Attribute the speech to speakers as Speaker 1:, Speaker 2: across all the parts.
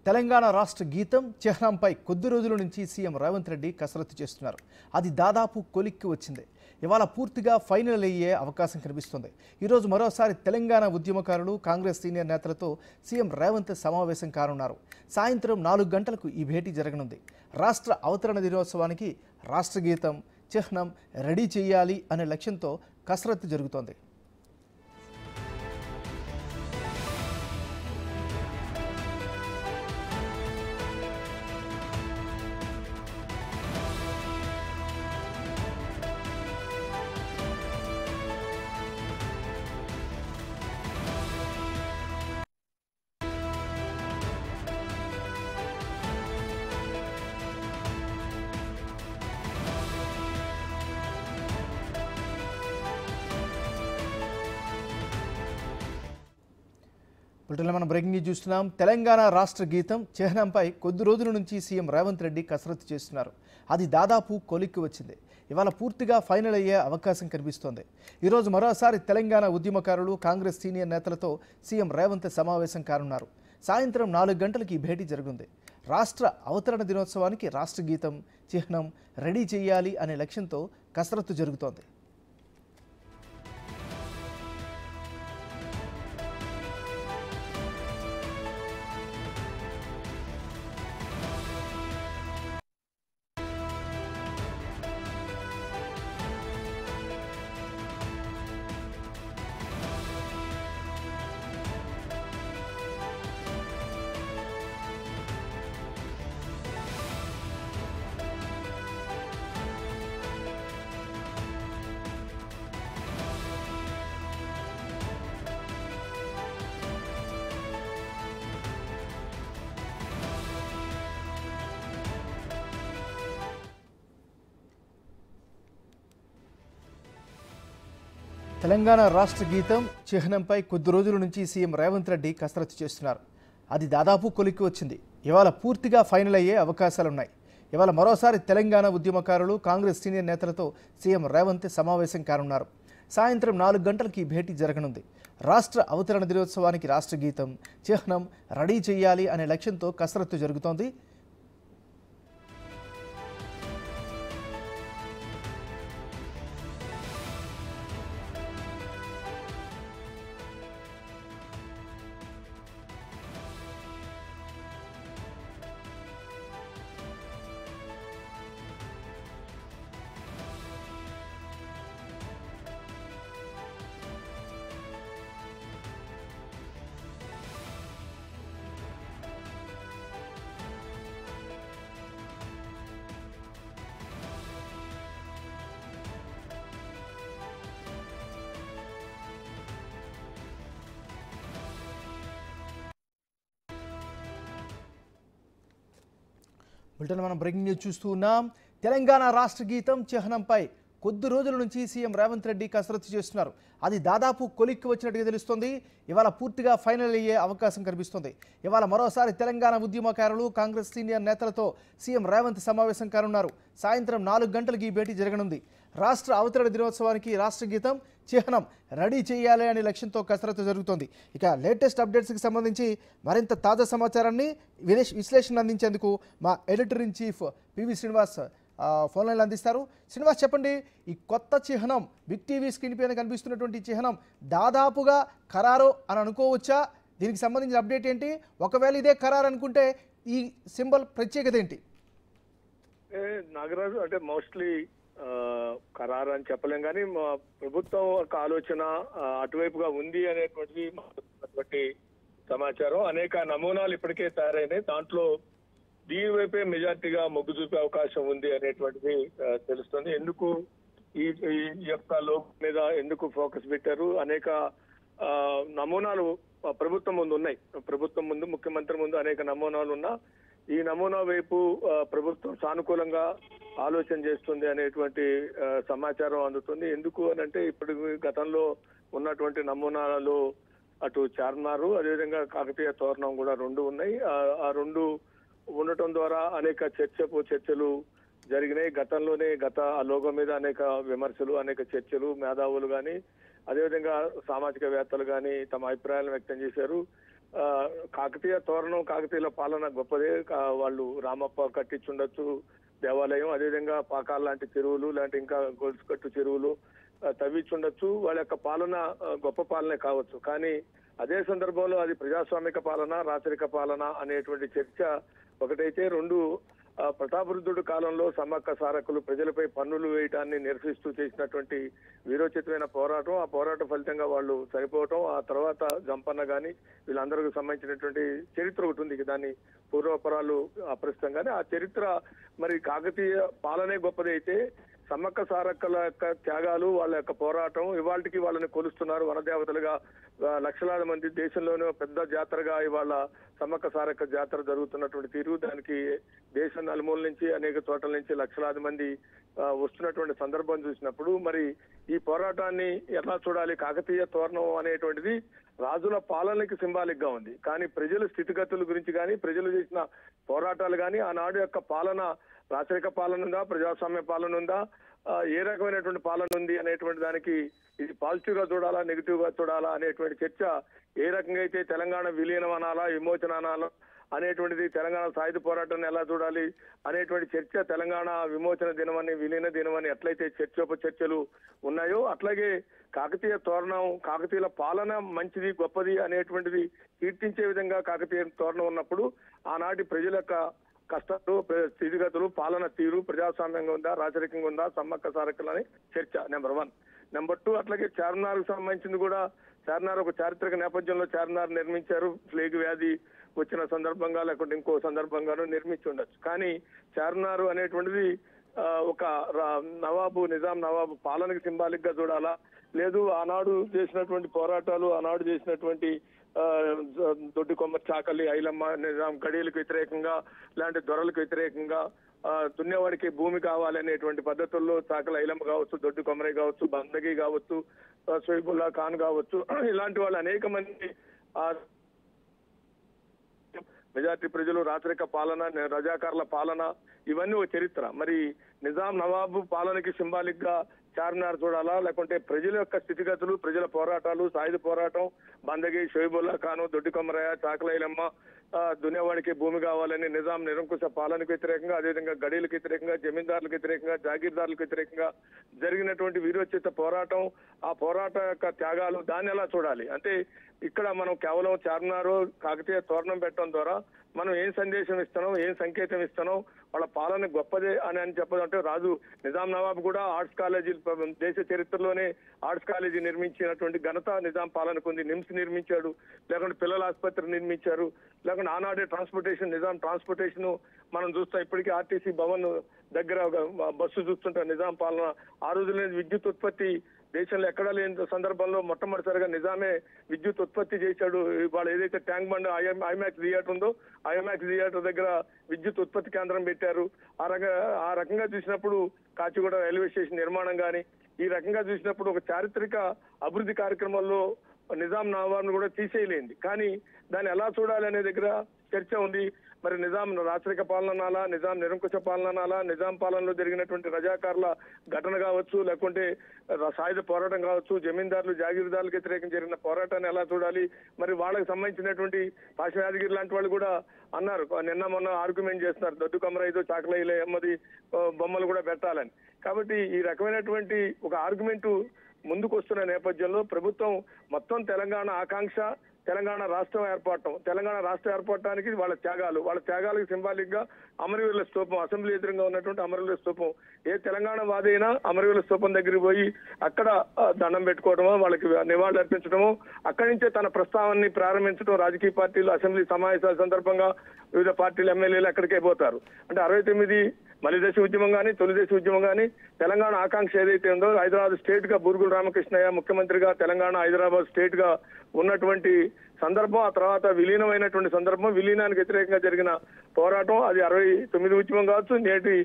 Speaker 1: తెలంగాణ రాష్ట్ర గీతం చిహ్నంపై కొద్ది రోజుల నుంచి సీఎం రేవంత్ రెడ్డి కసరత్తు చేస్తున్నారు. అది దాదాపు కొలిక్కి వచ్చింది. ఇవాళ పూర్తిగా ఫైనల్ అయ్యే అవకాశం కనిపిస్తుంది. ఈరోజు మరోసారి తెలంగాణ ఉద్యమకారులు, కాంగ్రెస్ సీనియర్ నేతలతో సీఎం రేవంత్ సమావేశం కానున్నారు. సాయంత్రం 4 గంటలకు ఈ భేటీ జరగనుంది. రాష్ట్ర అవతరణ దినోత్సవానికి రాష్ట్ర గీతం, చిహ్నం రెడీ చేయాలి అనే లక్ష్యంతో కసరత్తు జరుగుతోంది. బులెటిన్లో మనం బ్రేకింగ్ న్యూస్ చూస్తున్నాం. తెలంగాణ రాష్ట్ర గీతం చిహ్నంపై కొద్ది రోజుల నుంచి సీఎం రేవంత్ రెడ్డి కసరత్తు చేస్తున్నారు. అది దాదాపు కొలిక్కి వచ్చింది. ఇవాళ పూర్తిగా ఫైనల్ అయ్యే అవకాశం కనిపిస్తోంది. ఈరోజు మరోసారి తెలంగాణ ఉద్యమకారులు, కాంగ్రెస్ సీనియర్ నేతలతో సీఎం రేవంత్ సమావేశం కానున్నారు. సాయంత్రం 4 గంటలకి ఈ భేటీ జరగనుంది. రాష్ట్ర అవతరణ దినోత్సవానికి రాష్ట్ర గీతం, చిహ్నం రెడీ చేయాలి అనే లక్ష్యంతో కసరత్తు జరుగుతోంది. తెలంగాణ రాష్ట్ర గీతం చిహ్నంపై కొద్ది రోజుల నుంచి సీఎం రేవంత్ రెడ్డి కసరత్తు చేస్తున్నారు. అది దాదాపు కొలిక్కి వచ్చింది. ఇవాళ పూర్తిగా ఫైనల్ అయ్యే అవకాశాలున్నాయి. ఇవాళ మరోసారి తెలంగాణ ఉద్యమకారులు, కాంగ్రెస్ సీనియర్ నేతలతో సీఎం రేవంత్ సమావేశం కానున్నారు. సాయంత్రం 4 గంటలకి ఈ భేటీ జరగనుంది. రాష్ట్ర అవతరణ దినోత్సవానికి రాష్ట్ర గీతం, చిహ్నం రెడీ చేయాలి అనే లక్ష్యంతో కసరత్తు జరుగుతోంది. బులెటిన్ మనం బ్రేకింగ్ న్యూస్ చూస్తూ ఉన్నాం. తెలంగాణ రాష్ట్ర గీతం చిహ్నంపై కొద్ది రోజుల నుంచి సీఎం రేవంత్ రెడ్డి కసరత్తు చేస్తున్నారు. అది దాదాపు కొలిక్కి వచ్చినట్టుగా తెలుస్తోంది. ఇవాళ పూర్తిగా ఫైనల్ అయ్యే అవకాశం కనిపిస్తుంది. ఇవాళ మరోసారి తెలంగాణ ఉద్యమకారులు, కాంగ్రెస్ సీనియర్ నేతలతో సీఎం రేవంత్ సమావేశం కానున్నారు. సాయంత్రం 4 గంటలకి ఈ భేటీ జరగనుంది. రాష్ట్ర అవతరణ దినోత్సవానికి రాష్ట్ర గీతం, చిహ్నం రెడీ చేయాలి అనే లక్ష్యంతో కసరత్తు జరుగుతోంది. ఇక లేటెస్ట్ అప్డేట్స్కి సంబంధించి మరింత తాజా సమాచారాన్ని విశ్లేషణ అందించేందుకు మా editor in chief PV Srinivas phone లైన్లో అందిస్తారు. శ్రీనివాస్, చెప్పండి, ఈ కొత్త చిహ్నం, బిగ్ టీవీ స్క్రీన్ పైన కనిపిస్తున్నటువంటి చిహ్నం దాదాపుగా ఖరారు అని అనుకోవచ్చా? దీనికి సంబంధించిన అప్డేట్ ఏంటి? ఒకవేళ ఇదే ఖరారు అనుకుంటే ఈ సింబల్ ప్రత్యేకత ఏంటి?
Speaker 2: నాగరాజు, అంటే మోస్ట్లీ ఖరారు అని చెప్పలేం, కానీ మా ప్రభుత్వం ఒక ఆలోచన అటువైపుగా ఉంది అనేటువంటి సమాచారం. అనేక నమూనాలు ఇప్పటికే తయారైనాయి. దాంట్లో దీని వైపే మెజార్టీగా మొగ్గు చూపే అవకాశం ఉంది అనేటువంటిది తెలుస్తుంది. ఎందుకు ఈ యొక్క లోగో మీద ఎందుకు ఫోకస్ పెట్టారు? అనేక నమూనాలు ప్రభుత్వం ముందు ఉన్నాయి. ప్రభుత్వం ముందు, ముఖ్యమంత్రి ముందు అనేక నమూనాలు ఉన్నా ఈ నమూనా వైపు ప్రభుత్వం సానుకూలంగా ఆలోచన చేస్తుంది అనేటువంటి సమాచారం అందుతుంది. ఎందుకు అనంటే ఇప్పుడు గతంలో ఉన్నటువంటి నమూనాలలో అటు చార్మినార్, అదేవిధంగా కాకతీయ తోరణం కూడా 2 ఉన్నాయి. ఆ 2 ఉండటం ద్వారా అనేక చర్చలు జరిగినాయి. గతంలోనే ఆ లోగో మీద అనేక విమర్శలు, అనేక చర్చలు, మేధావులు కానీ అదేవిధంగా సామాజికవేత్తలు కానీ తమ అభిప్రాయాలను వ్యక్తం చేశారు. కాకతీయ తోరణం కాకతీయుల పాలన గొప్పదే. వాళ్ళు రామప్ప కట్టించుండొచ్చు దేవాలయం, అదేవిధంగా పాకాల లాంటి చెరువులు లాంటి ఇంకా గొలుసుకట్టు చెరువులు తవ్వించుండొచ్చు. వాళ్ళ యొక్క పాలన గొప్ప పాలనే కావచ్చు. కానీ అదే సందర్భంలో అది ప్రజాస్వామిక పాలన రాచరిక పాలన అనేటువంటి చర్చ ఒకటైతే, రెండు ప్రతాపరుద్రుడి కాలంలో సమ్మక్క సారకులు ప్రజలపై పన్నులు వేయటాన్ని నిరసిస్తూ చేసినటువంటి వీరోచితమైన పోరాటం, ఆ పోరాట ఫలితంగా వాళ్ళు చనిపోవటం, ఆ తర్వాత జంపన్న గాని వీళ్ళందరికీ సంబంధించినటువంటి చరిత్ర ఒకటి ఉంది. దాన్ని పూర్వపరాలు అప్రస్తుతం. కానీ ఆ చరిత్ర మరి కాకతీయ పాలనే గొప్పది అయితే, సమ్మక్క సారక్కల యొక్క త్యాగాలు వాళ్ళ యొక్క పోరాటం ఇవాళకి వాళ్ళని కొలుస్తున్నారు వనదేవతలుగా. లక్షలాది మంది దేశంలోనే పెద్ద జాతరగా ఇవాళ సమ్మక్క సారక్క జాతర జరుగుతున్నటువంటి తీరు, దానికి దేశం నలుమూల నుంచి అనేక చోట్ల నుంచి లక్షలాది మంది వస్తున్నటువంటి సందర్భం చూసినప్పుడు మరి ఈ పోరాటాన్ని ఎలా చూడాలి? కాకతీయ తోరణం అనేటువంటిది రాజుల పాలనకి సింబాలిక్ గా ఉంది. కానీ ప్రజల స్థితిగతుల గురించి కానీ ప్రజలు చేసిన పోరాటాలు కానీ ఆనాడు యొక్క పాలన రాచరిక పాలన ఉందా, ప్రజాస్వామ్య పాలన ఉందా, ఏ రకమైనటువంటి పాలన ఉంది అనేటువంటి దానికి ఇది పాజిటివ్ గా చూడాలా నెగిటివ్ గా చూడాలా అనేటువంటి చర్చ ఏ రకంగా అయితే తెలంగాణ విలీనం అనాలా విమోచన అనాలా అనేటువంటిది, తెలంగాణ సాయుధ పోరాటాన్ని ఎలా చూడాలి అనేటువంటి చర్చ, తెలంగాణ విమోచన దినమని విలీన దినమని ఎట్లయితే చర్చలు ఉన్నాయో అట్లాగే కాకతీయ తోరణం కాకతీయుల పాలన మంచిది గొప్పది అనేటువంటిది కీర్తించే విధంగా కాకతీయ తోరణం ఉన్నప్పుడు ఆనాటి ప్రజల యొక్క కష్టాలు స్థితిగతులు పాలన తీరు ప్రజాస్వామ్యంగా ఉందా రాచరికంగా ఉందా సమ్మక్క సారక్కలని చర్చ నెంబర్ 1. నెంబర్ 2 అట్లాగే చార్మినార్ కు సంబంధించింది కూడా. చార్మినార్ ఒక చారిత్రక నేపథ్యంలో చార్మినార్ నిర్మించారు. ప్లేగ్ వ్యాధి వచ్చిన సందర్భంగా లేకుంటే ఇంకో సందర్భంగానూ నిర్మించి ఉండొచ్చు. కానీ చార్మినార్ అనేటువంటిది ఒక నిజాం నవాబు పాలనకి సింబాలిక్ గా చూడాలా, లేదు ఆనాడు చేసినటువంటి పోరాటాలు ఆనాడు చేసినటువంటి దొడ్డి కొమ్మ చాకలి ఐలమ్మ నిజాం గడియలకు వ్యతిరేకంగా లాంటి దొరలకు వ్యతిరేకంగా దున్నేవాడికి భూమి కావాలనేటువంటి పద్ధతుల్లో చాకలి ఐలమ్మ కావచ్చు, దొడ్డి కొమరయ్య కావచ్చు, బందగి కావచ్చు, షోయిబుల్లా ఖాన్ కావచ్చు, ఇలాంటి వాళ్ళు అనేక మంది మెజార్టీ ప్రజలు రాచరిక పాలన రజాకారుల పాలన ఇవన్నీ ఒక చరిత్ర. మరి నిజాం నవాబు పాలనకి సింబాలిక్ గా చార్మినార్ చూడాలా, లేకుంటే ప్రజల యొక్క స్థితిగతులు ప్రజల పోరాటాలు సాయుధ పోరాటం బందగి షోయిబుల్లా ఖాను దొడ్డి కొమరయ్య చాకలైలమ్మ దున్నేవాడికి భూమి కావాలని నిజాం నిరంకుశ పాలనకు వ్యతిరేకంగా, అదేవిధంగా గడీలకు వ్యతిరేకంగా, జమీందారులకు వ్యతిరేకంగా, జాగీర్దారులకు వ్యతిరేకంగా జరిగినటువంటి వీరోచిత పోరాటం, ఆ పోరాట యొక్క త్యాగాలు దాన్ని ఎలా చూడాలి? అంటే ఇక్కడ మనం కేవలం చార్మినార్ కాకతీయ తోరణం పెట్టడం ద్వారా మనం ఏం సందేశం ఇస్తున్నాం, ఏం సంకేతం ఇస్తున్నాం, వాళ్ళ పాలన గొప్పదే అని చెప్పదంటే, రాజు నిజాం నవాబ్ కూడా ఆర్ట్స్ కాలేజీ దేశ చరిత్రలోనే ఆర్ట్స్ కాలేజీ నిర్మించినటువంటి ఘనత నిజాం పాలనకు ఉంది. నిమ్స్ నిర్మించాడు, లేకుంటే పిల్లల ఆసుపత్రి నిర్మించారు, లేకుంటే ఆనాడే ట్రాన్స్పోర్టేషన్ నిజాం ట్రాన్స్పోర్టేషన్ మనం చూస్తాం. ఇప్పటికీ ఆర్టీసీ భవన్ దగ్గర బస్సు చూస్తుంటాం నిజాం పాలన. ఆ రోజుల్లో విద్యుత్ ఉత్పత్తి దేశంలో ఎక్కడా లేని సందర్భంలో మొట్టమొదటిసారిగా నిజామే విద్యుత్ ఉత్పత్తి చేశాడు. వాళ్ళు ఏదైతే ట్యాంక్ బండ్ ఐమాక్స్ థియేటర్ ఉందో ఐమాక్స్ థియేటర్ దగ్గర విద్యుత్ ఉత్పత్తి కేంద్రం పెట్టారు. ఆ రకంగా చూసినప్పుడు కాచిగూడ రైల్వే స్టేషన్ నిర్మాణం కానీ ఈ రకంగా చూసినప్పుడు ఒక చారిత్రక అభివృద్ధి కార్యక్రమాల్లో నిజాం నవాబ్ను కూడా తీసేయలేంది. కానీ దాన్ని ఎలా చూడాలి అనే దగ్గర చర్చ ఉంది. మరి నిజాం రాచరిక పాలన అనాలా, నిజాం నిరంకుశ పాలన అనాలా, నిజాం పాలనలో జరిగినటువంటి రజాకారుల ఘటన కావచ్చు, లేకుంటే సాయుధ పోరాటం కావచ్చు, జమీందారులు జాగీర్దారులకు వ్యతిరేకం జరిగిన పోరాటాన్ని ఎలా చూడాలి? మరి వాళ్ళకి సంబంధించినటువంటి పాశయాదగిరి లాంటి వాళ్ళు కూడా అన్నారు, నిన్న మొన్న ఆర్గ్యుమెంట్ చేస్తున్నారు దొడ్డు కొమరైదో చాకలైలే అమ్మది బొమ్మలు కూడా పెట్టాలని. కాబట్టి ఈ రకమైనటువంటి ఒక ఆర్గ్యుమెంట్ ముందుకు వస్తున్న నేపథ్యంలో ప్రభుత్వం మొత్తం తెలంగాణ ఆకాంక్ష తెలంగాణ రాష్ట్రం ఏర్పడటం, తెలంగాణ రాష్ట్రం ఏర్పడటానికి వాళ్ళ త్యాగాలకు సింబాలిక్ గా అమరవీరుల స్తూపం, అసెంబ్లీ ఎదురుగా ఉన్నటువంటి అమరవీరుల స్తూపం, ఏ తెలంగాణ వాదైనా అమరవీరుల స్తూపం దగ్గరికి పోయి అక్కడ దండం పెట్టుకోవడమో వాళ్ళకి నివాళులు అర్పించడమో, అక్కడి నుంచే తన ప్రస్తావనని ప్రారంభించడం. రాజకీయ పార్టీలు అసెంబ్లీ సమావేశాల సందర్భంగా వివిధ పార్టీల ఎమ్మెల్యేలు అక్కడికే పోతారు. అంటే 69 మలిదశ ఉద్యమం కానీ తొలిదశ ఉద్యమం కానీ తెలంగాణ ఆకాంక్ష ఏదైతే ఉందో, హైదరాబాద్ స్టేట్ గా బూరుగుల రామకృష్ణయ్య ముఖ్యమంత్రిగా తెలంగాణ హైదరాబాద్ స్టేట్ గా ఉన్నటువంటి సందర్భం, ఆ తర్వాత విలీనమైనటువంటి సందర్భం, విలీనానికి వ్యతిరేకంగా జరిగిన పోరాటం, అది 69 ఉద్యమం కావచ్చు, నేటి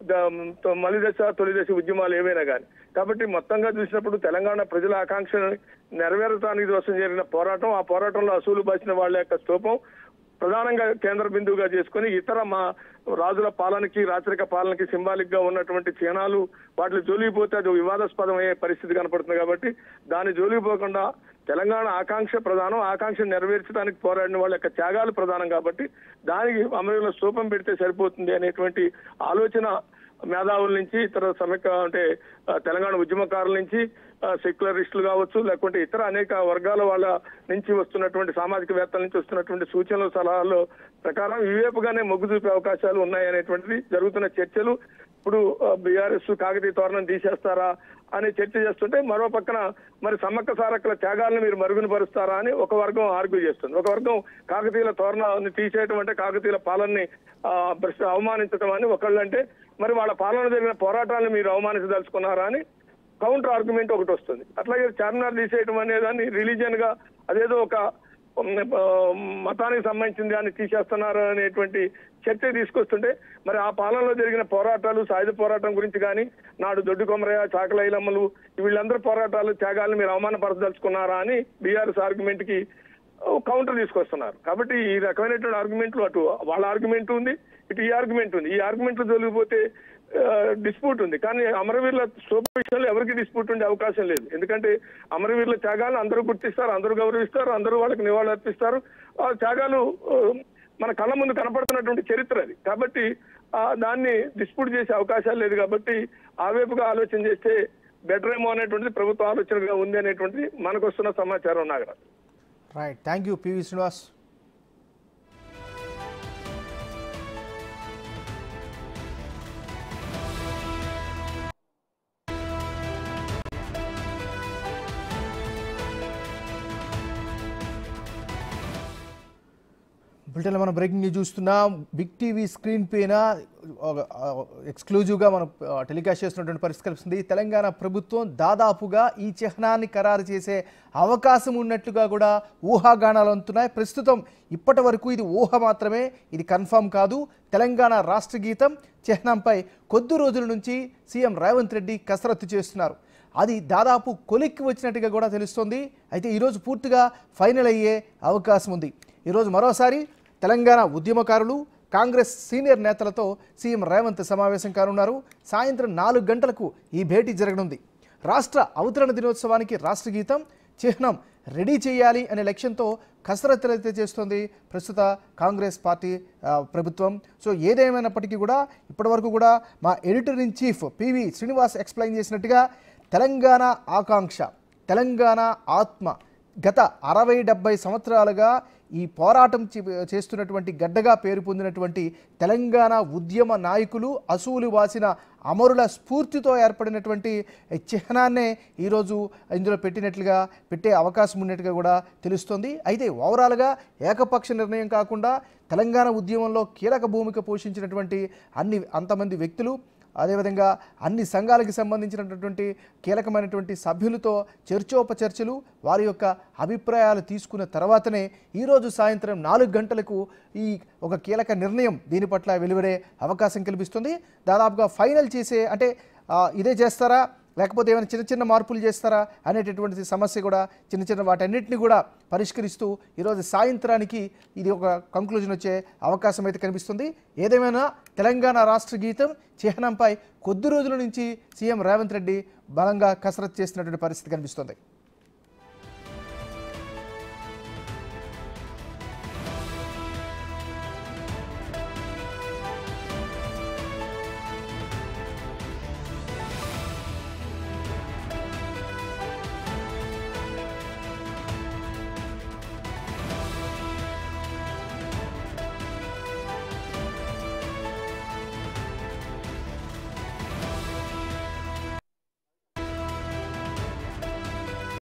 Speaker 2: మలిదశ తొలిదశ ఉద్యమాలు ఏవైనా కానీ. కాబట్టి మొత్తంగా చూసినప్పుడు తెలంగాణ ప్రజల ఆకాంక్ష నెరవేరటానికి కోసం జరిగిన పోరాటం, ఆ పోరాటంలో అసూలు బాసిన వాళ్ళ యొక్క స్తూపం, ప్రధానంగా కేంద్ర బిందువుగా చేసుకుని ఇతర మా రాజుల పాలనకి రాచరిక పాలనకి సింబాలిక్ గా ఉన్నటువంటి చిహ్నాలు వాటిని జోలిపోతే అది వివాదాస్పదం అయ్యే పరిస్థితి కనపడుతుంది. కాబట్టి దాన్ని జోలిపోకుండా తెలంగాణ ఆకాంక్ష ప్రధానం, ఆకాంక్ష నెరవేర్చడానికి పోరాడిన వాళ్ళ యొక్క త్యాగాలు ప్రధానం. కాబట్టి దానికి అమరుల స్తూపం పెడితే సరిపోతుంది అనేటువంటి ఆలోచన మేధావుల నుంచి, ఇతర అంటే తెలంగాణ ఉద్యమకారుల నుంచి, సెక్యులరిస్టులు కావచ్చు, లేకుంటే ఇతర అనేక వర్గాల వాళ్ళ నుంచి వస్తున్నటువంటి సామాజికవేత్తల నుంచి వస్తున్నటువంటి సూచనలు సలహాల ప్రకారం ఇవేపుగానే మొగ్గు చూపే అవకాశాలు ఉన్నాయనేటువంటిది జరుగుతున్న చర్చలు. ఇప్పుడు బీఆర్ఎస్ కాకతీయ తోరణం తీసేస్తారా అనే చర్చ చేస్తుంటే, మరో పక్కన మరి సమ్మక్క సారక్కల త్యాగాలను మీరు మరుగున పరుస్తారా అని ఒక వర్గం ఆర్గ్యూ చేస్తుంది. ఒక వర్గం కాకతీయుల తోరణాన్ని తీసేయటం అంటే కాకతీయుల పాలనని అవమానించడం అని ఒకళ్ళు అంటే, మరి వాళ్ళ పాలన జరిగిన పోరాటాలను మీరు అవమానించదలుచుకున్నారా అని కౌంటర్ ఆర్గ్యుమెంట్ ఒకటి వస్తుంది. అట్లాగే చార్మినార్ తీసేయటం అనేదాన్ని రిలీజియన్ గా అదేదో ఒక మతానికి సంబంధించింది అని తీసేస్తున్నారు అనేటువంటి చర్చ తీసుకొస్తుంటే, మరి ఆ పాలనలో జరిగిన పోరాటాలు, సాయుధ పోరాటం గురించి కానీ, నాడు దొడ్డి కొమరయ్య, చాకల ఐలమ్మలు వీళ్ళందరూ పోరాటాలు త్యాగాలను మీరు అవమానపరచదలుచుకున్నారా అని బీఆర్ఎస్ ఆర్గ్యుమెంట్ కి కౌంటర్ తీసుకొస్తున్నారు. కాబట్టి ఈ రకమైనటువంటి ఆర్గ్యుమెంట్లు అటు వాళ్ళ ఆర్గ్యుమెంట్ ఉంది, ఇటు ఈ ఆర్గ్యుమెంట్ ఉంది. ఈ ఆర్గ్యుమెంట్లు జరిగిపోతే డిస్ప్యూట్ ఉంది. కానీ అమరవీరుల స్తూప విషయంలో ఎవరికి డిస్ప్యూట్ ఉండే అవకాశం లేదు. ఎందుకంటే అమరవీరుల త్యాగాలను అందరూ గుర్తిస్తారు, అందరూ గౌరవిస్తారు, అందరూ వాళ్ళకి నివాళులు అర్పిస్తారు. ఆ త్యాగాలు మన కళ్ళ ముందు కనపడుతున్నటువంటి చరిత్ర అది. కాబట్టి దాన్ని డిస్ప్యూట్ చేసే అవకాశాలు లేదు. కాబట్టి ఆ వైపుగా ఆలోచన చేస్తే బెటర్ ఏమో అనేటువంటిది ప్రభుత్వ ఆలోచనగా ఉంది అనేటువంటిది మనకు వస్తున్న సమాచారం. Nagaraj.
Speaker 1: Right, thank you PV Srinivas. బులెటిన్లో మనం బ్రేకింగ్ న్యూస్ చూస్తున్నాం. బిగ్ టీవీ స్క్రీన్ పైన ఎక్స్క్లూజివ్గా మనం టెలికాస్ట్ చేస్తున్నటువంటి పరిస్థితి కనిపిస్తుంది. తెలంగాణ ప్రభుత్వం దాదాపుగా ఈ చిహ్నాన్ని ఖరారు చేసే అవకాశం ఉన్నట్లుగా కూడా ఊహాగానాలు అందుతున్నాయి. ప్రస్తుతం ఇప్పటి వరకు ఇది ఊహ మాత్రమే, ఇది కన్ఫర్మ్ కాదు. తెలంగాణ రాష్ట్ర గీతం చిహ్నంపై కొద్ది రోజుల నుంచి సీఎం రేవంత్ రెడ్డి కసరత్తు చేస్తున్నారు. అది దాదాపు కొలిక్కి వచ్చినట్టుగా కూడా తెలుస్తోంది. అయితే ఈరోజు పూర్తిగా ఫైనల్ అయ్యే అవకాశం ఉంది. ఈరోజు మరోసారి తెలంగాణ ఉద్యమకారులు, కాంగ్రెస్ సీనియర్ నేతలతో సీఎం రేవంత్ సమావేశం కానున్నారు. సాయంత్రం 4 గంటలకు ఈ భేటీ జరగనుంది. రాష్ట్ర అవతరణ దినోత్సవానికి రాష్ట్ర గీతం చిహ్నం రెడీ చేయాలి అనే లక్ష్యంతో కసరత్తులు అయితే చేస్తోంది ప్రస్తుత కాంగ్రెస్ పార్టీ ప్రభుత్వం. సో ఏదేమైనప్పటికీ కూడా ఇప్పటివరకు కూడా మా editor in chief PV Srinivas explain చేసినట్టుగా తెలంగాణ ఆకాంక్ష, తెలంగాణ ఆత్మ గత 60-70 సంవత్సరాలుగా ఈ పోరాటం చేస్తున్నటువంటి గడ్డగా పేరు పొందినటువంటి తెలంగాణ ఉద్యమ నాయకులు, అసూలు వాసిన అమరుల స్ఫూర్తితో ఏర్పడినటువంటి చిహ్నాన్నే ఈరోజు ఇందులో పెట్టే అవకాశం ఉన్నట్టుగా కూడా తెలుస్తోంది. అయితే ఓవరాల్గా ఏకపక్ష నిర్ణయం కాకుండా తెలంగాణ ఉద్యమంలో కీలక భూమిక పోషించినటువంటి అంతమంది వ్యక్తులు, అదేవిధంగా అన్ని సంఘాలకు సంబంధించినటువంటి కీలకమైనటువంటి సభ్యులతో చర్చోపచర్చలు, వారి యొక్క అభిప్రాయాలు తీసుకున్న తర్వాతనే ఈరోజు సాయంత్రం 4 గంటలకు ఈ ఒక కీలక నిర్ణయం దీని పట్ల వెలువడే అవకాశం కల్పిస్తుంది. దాదాపుగా ఫైనల్ చేసే అంటే ఇదే చేస్తారా లేకపోతే ఏమైనా చిన్న చిన్న మార్పులు చేస్తారా అనేటటువంటి సమస్య కూడా చిన్న వాటన్నిటిని కూడా పరిష్కరిస్తూ ఈరోజు సాయంత్రానికి ఇది ఒక కంక్లూజన్ వచ్చే అవకాశం అయితే కనిపిస్తుంది. ఏదేమైనా తెలంగాణ రాష్ట్ర గీతం చిహ్నంపై కొద్ది రోజుల నుంచి సీఎం రేవంత్ రెడ్డి బలంగా కసరత్తు చేస్తున్నటువంటి పరిస్థితి కనిపిస్తుంది.